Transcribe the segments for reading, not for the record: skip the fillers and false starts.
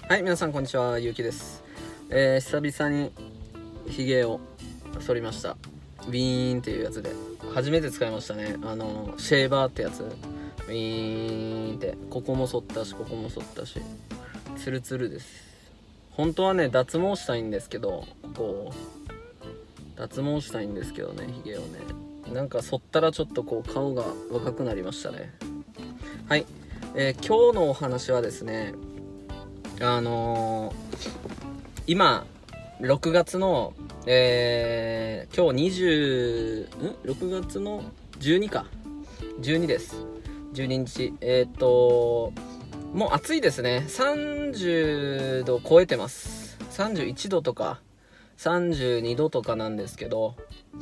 はい、皆さんこんにちは、ゆうきです。久々にヒゲを剃りました。ウィーンっていうやつで初めて使いましたね。シェーバーってやつ、ウィーンって、ここも剃ったしここも剃ったし、ツルツルです。本当はね、脱毛したいんですけど、脱毛したいんですけどね、ヒゲをね、なんか剃ったらちょっと顔が若くなりましたね。はい、今日のお話はですね、今6月の、今日6月の12か12です。12日。もう暑いですね。30度超えてます。31度とか32度とかなんですけど、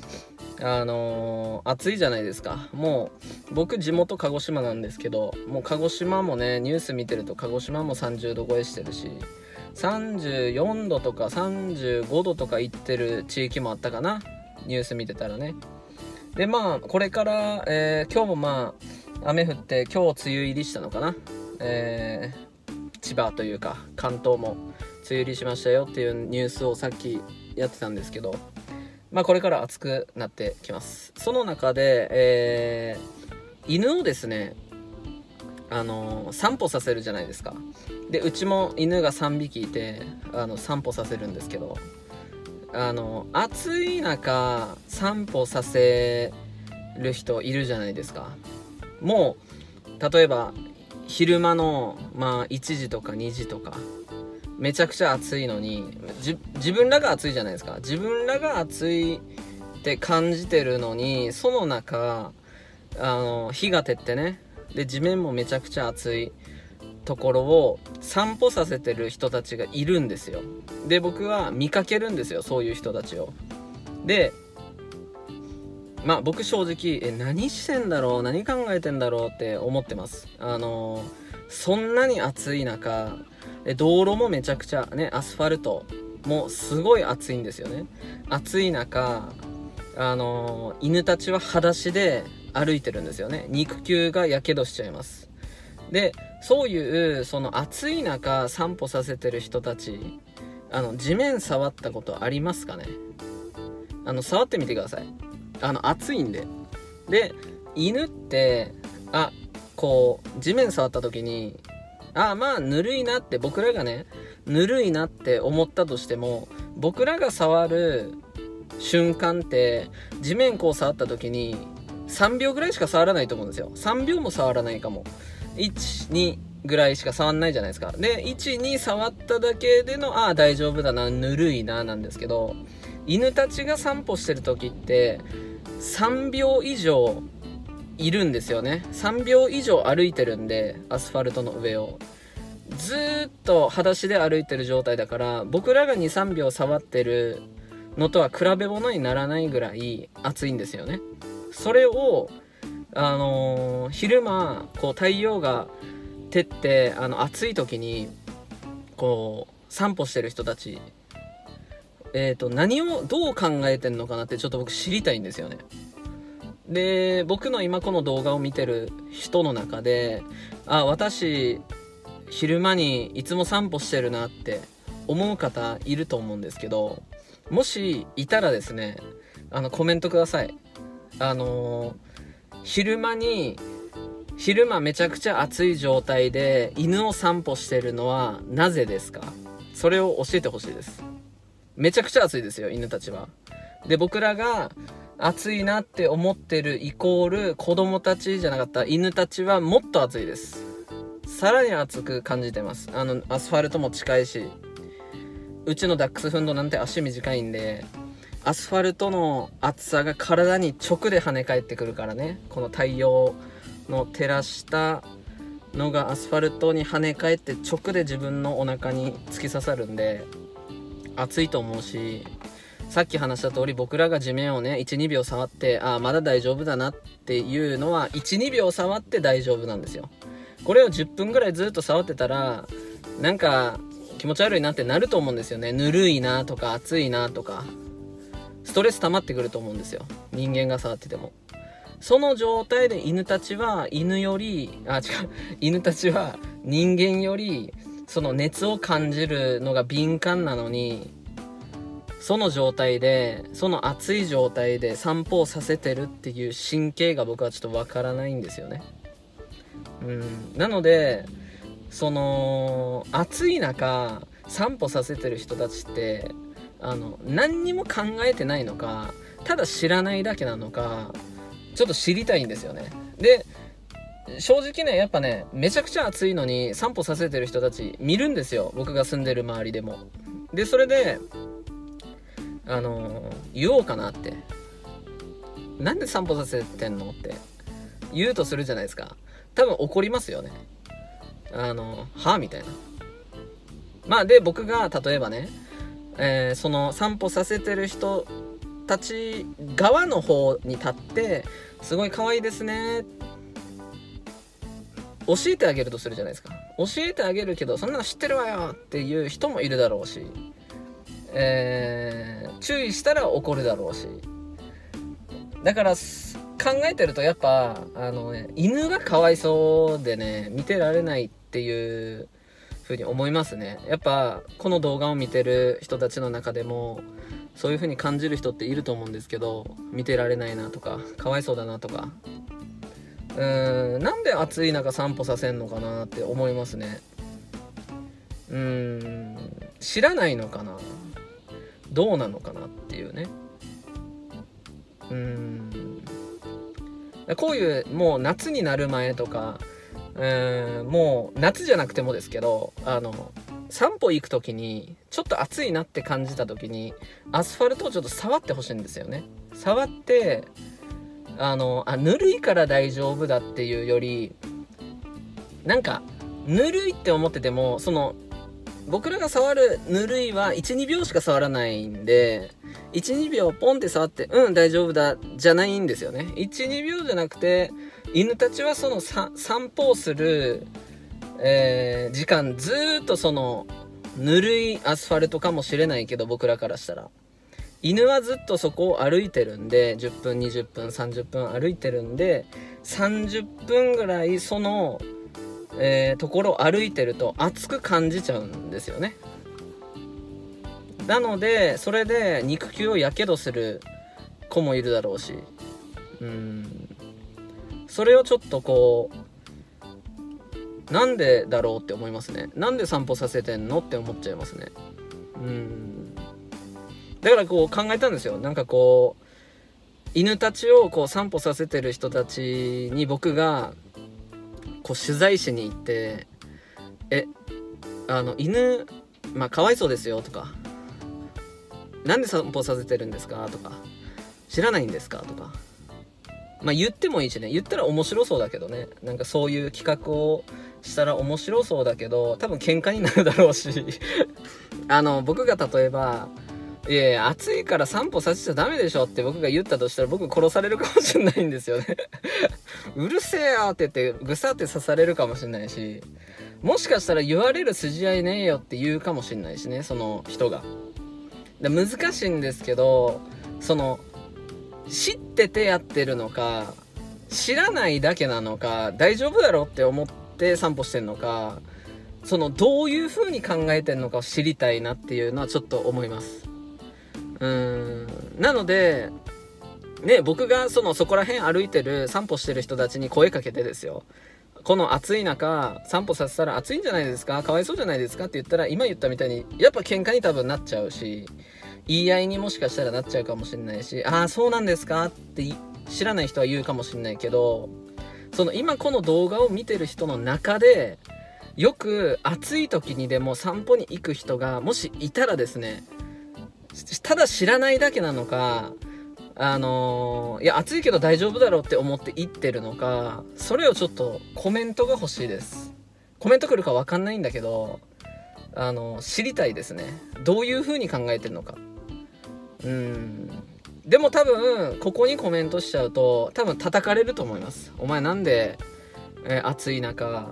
暑いじゃないですか。もう僕地元鹿児島なんですけど、もう鹿児島もね、ニュース見てると鹿児島も30度超えしてるし、34度とか35度とか行ってる地域もあったかな、ニュース見てたらね。でまあこれから、今日も雨降って今日梅雨入りしたのかな、千葉というか関東も梅雨入りしましたよっていうニュースをさっきやってたんですけど、これから暑くなってきます。その中で、犬をですね、散歩させるじゃないですか。でうちも犬が3匹いて散歩させるんですけど、暑い中散歩させる人いるじゃないですか。もう例えば昼間の1時とか2時とかめちゃくちゃ暑いのに、自分らが暑いじゃないですか。自分らが暑いって感じてるのに、その中日が照ってね、で地面もめちゃくちゃ暑いところを散歩させてる人たちがいるんですよ。で僕は見かけるんですよ、そういう人たちを。で僕正直何してんだろう、何考えてんだろうって思ってます。そんなに暑い中、道路もめちゃくちゃね、アスファルトもすごい暑いんですよね。暑い中犬たちは裸足で歩いてるんですよね。肉球がやけどしちゃいます。でそういうその暑い中散歩させてる人たち、地面触ったことありますかね。触ってみてください。暑いんで。で犬って地面触った時にぬるいなって、僕らがねぬるいなって思ったとしても、僕らが触る瞬間って地面触った時に3秒ぐらいしか触らないと思うんですよ。3秒も触らないかも。12ぐらいしか触んないじゃないですか。で12触っただけでの大丈夫だな、ぬるいななんですけど、犬たちが散歩してる時って3秒以上いるんですよね。3秒以上歩いてるんで、アスファルトの上をずーっと裸足で歩いてる状態だから、僕らが 2,3 秒触ってるのとは比べ物にならないぐらい暑いんですよね。それを昼間太陽が照って暑い時に散歩してる人たち、何をどう考えてんのかなってちょっと僕知りたいんですよね。で僕の今この動画を見てる人の中で、私昼間にいつも散歩してるなって思う方いると思うんですけど、もしいたらですね、コメントください。昼間めちゃくちゃ暑い状態で犬を散歩してるのはなぜですか？それを教えてほしいです。めちゃくちゃ暑いですよ、犬たちは。で僕らが暑いなって思ってるイコール、子供たちじゃなかった犬たちはもっと暑いです。さらに暑く感じてます。アスファルトも近いし、うちのダックスフンドなんて足短いんで、アスファルトの暑さが体に直で跳ね返ってくるからね。この太陽の照らしたのがアスファルトに跳ね返って直で自分のお腹に突き刺さるんで暑いと思うし、さっき話した通り、僕らが地面をね 1,2 秒触ってまだ大丈夫だなっていうのは 1,2 秒触って大丈夫なんですよ。これを10分ぐらいずっと触ってたらなんか気持ち悪いなってなると思うんですよね。ぬるいなとか暑いなとかストレス溜まってくると思うんですよ、人間が触ってても。その状態で犬たちは人間よりその熱を感じるのが敏感なのに、その状態で、その暑い状態で散歩をさせてるっていう神経が僕はちょっとわからないんですよね。なので、その暑い中散歩させてる人たちって何にも考えてないのか、ただ知らないだけなのか、ちょっと知りたいんですよね。で、正直ね、やっぱね、めちゃくちゃ暑いのに散歩させてる人たち見るんですよ、僕が住んでる周りでも。で、それで言おうかなって、なんで散歩させてんのって言うとするじゃないですか。多分怒りますよね。はみたいな。まあで、僕が例えばね、その散歩させてる人たち側の方に立って、すごい可愛いですね、教えてあげるとするじゃないですか。教えてあげるけど、そんなの知ってるわよっていう人もいるだろうし、注意したら怒るだろうし。だから考えてると、やっぱ犬がかわいそうでね、見てられないっていう風に思いますね。やっぱこの動画を見てる人たちの中でもそういう風に感じる人っていると思うんですけど、見てられないなとか、かわいそうだなとか、なんで暑い中散歩させんのかなって思いますね。知らないのかな、どうなのかなっていうね。こういうもう夏になる前とか、もう夏じゃなくてもですけど、散歩行く時にちょっと暑いなって感じた時にアスファルトをちょっと触ってほしいんですよね。触ってぬるいから大丈夫だっていうより、なんかぬるいって思ってても、その僕らが触るぬるいは 1,2 秒しか触らないんで、 1,2 秒ポンって触って大丈夫だじゃないんですよね。 1,2 秒じゃなくて、犬たちはその散歩をする、時間ずーっとそのぬるいアスファルトかもしれないけど、僕らからしたら犬はずっとそこを歩いてるんで、10分20分30分歩いてるんで、30分ぐらいその、ところを歩いてると暑く感じちゃうんですよね。なのでそれで肉球をやけどする子もいるだろうし、それをちょっとこう、なんでだろうって思いますね。なんで散歩させてんのって思っちゃいますね。だからこう考えたんですよ。なんかこう犬たちをこう散歩させてる人たちに僕がこう取材しに行って、犬かわいそうですよとか、なんで散歩させてるんですかとか、知らないんですかとか、言ってもいいしね。言ったら面白そうだけどね。なんかそういう企画をしたら面白そうだけど、多分喧嘩になるだろうし僕が例えば、いやいや暑いから散歩させちゃダメでしょって僕が言ったとしたら、僕殺されるかもしれないんですよねうるせえよって言ってぐさって刺されるかもしれないし、もしかしたら言われる筋合いねえよって言うかもしれないしね、その人が。難しいんですけど、その知っててやってるのか、知らないだけなのか、大丈夫だろって思って散歩してんのか、そのどういう風に考えてんのかを知りたいなっていうのはちょっと思います。なのでね、僕がそこら辺歩いてる散歩してる人たちに声かけてですよ、この暑い中散歩させたら暑いんじゃないですか、かわいそうじゃないですかって言ったら、今言ったみたいにやっぱ喧嘩に多分なっちゃうし、言い合いにもしかしたらなっちゃうかもしれないし、ああそうなんですかって知らない人は言うかもしれないけど、その今この動画を見てる人の中でよく暑い時にでも散歩に行く人がもしいたらですね、ただ知らないだけなのか、いや暑いけど大丈夫だろうって思って行ってるのか、それをちょっとコメントが欲しいです。コメント来るか分かんないんだけど、知りたいですね。どういう風に考えてるのか。でも多分ここにコメントしちゃうと多分叩かれると思います。お前なんで、暑い中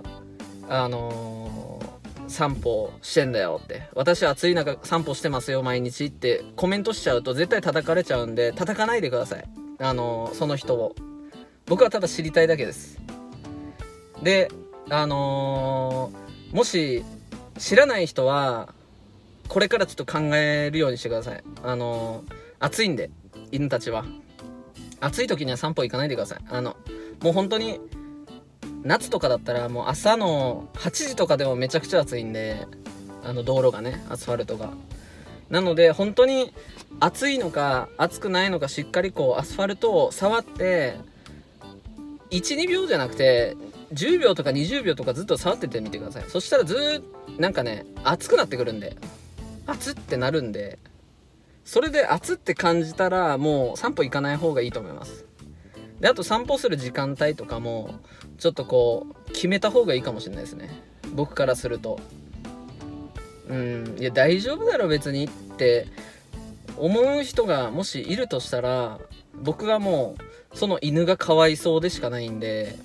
散歩してんだよって、私暑い中散歩してますよ毎日ってコメントしちゃうと絶対叩かれちゃうんで、叩かないでください。その人を。僕はただ知りたいだけです。でもし知らない人はこれからちょっと考えるようにしてください。暑いんで、犬たちは暑い時には散歩行かないでください。もう本当に夏とかだったらもう朝の8時とかでもめちゃくちゃ暑いんで、道路がね、アスファルトが。なので本当に暑いのか暑くないのか、しっかりこうアスファルトを触って1、2秒じゃなくて10秒とか20秒とかずっと触っててみてください。そしたらなんかね、熱くなってくるんで、熱ってなるんで、それで熱って感じたらもう散歩行かない方がいいと思います。で、あと散歩する時間帯とかもちょっとこう決めた方がいいかもしれないですね、僕からすると。いや大丈夫だろ別にって思う人がもしいるとしたら、僕はもうその犬がかわいそうでしかないんで、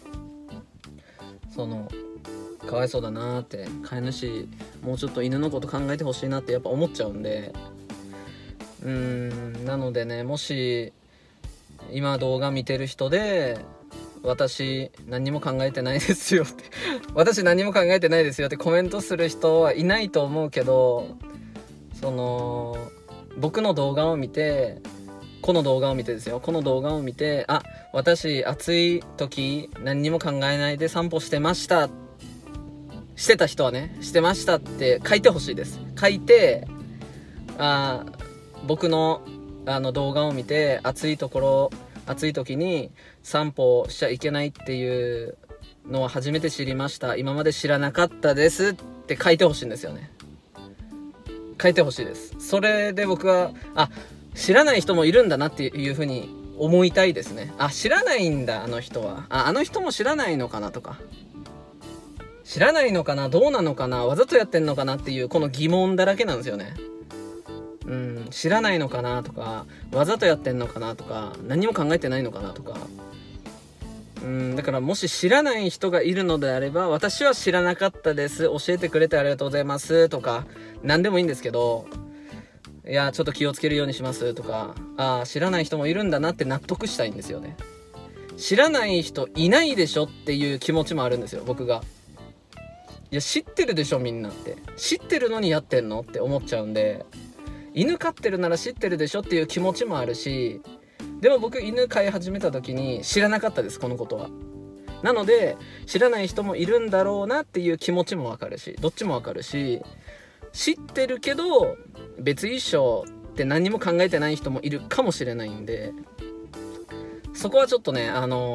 かわいそうだなーって、飼い主もうちょっと犬のこと考えてほしいなってやっぱ思っちゃうんで、なのでね、もし今動画見てる人で私何も考えてないですよって私何も考えてないですよってコメントする人はいないと思うけど、僕の動画を見て、この動画を見てですよ、この動画を見て、あ、私暑い時何にも考えないで散歩してました、してた人はね、してましたって書いてほしいです。書いて、僕の動画を見て暑い時に散歩しちゃいけないっていうのは初めて知りました、今まで知らなかったですって書いてほしいんですよね。書いてほしいです。それで僕は知らない人もいるんだなっていう風に思いたいですね。知らないんだあの人は、あの人も知らないのかなとか、知らないのかな、どうなのかな、わざとやってんのかなっていうこの疑問だらけなんですよね。知らないのかなとか、わざとやってんのかなとか、何も考えてないのかなとか。だからもし知らない人がいるのであれば、私は知らなかったです、教えてくれてありがとうございますとか何でもいいんですけど、いやちょっと気をつけるようにしますとか、知らない人もいるんだなって納得したいんですよね。知らない人いないでしょっていう気持ちもあるんですよ、僕が。いや知ってるでしょみんなって、知ってるのにやってんのって思っちゃうんで、犬飼ってるなら知ってるでしょっていう気持ちもあるし、でも僕犬飼い始めた時に知らなかったです、このことは。なので知らない人もいるんだろうなっていう気持ちもわかるし、どっちもわかるし、知ってるけど別一緒って何も考えてない人もいるかもしれないんで、そこはちょっとね、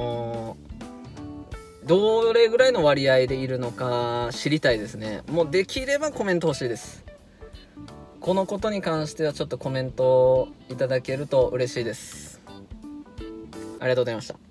どれぐらいの割合でいるのか知りたいですね。もうできればコメント欲しいです。このことに関してはちょっとコメントいただけると嬉しいです。ありがとうございました。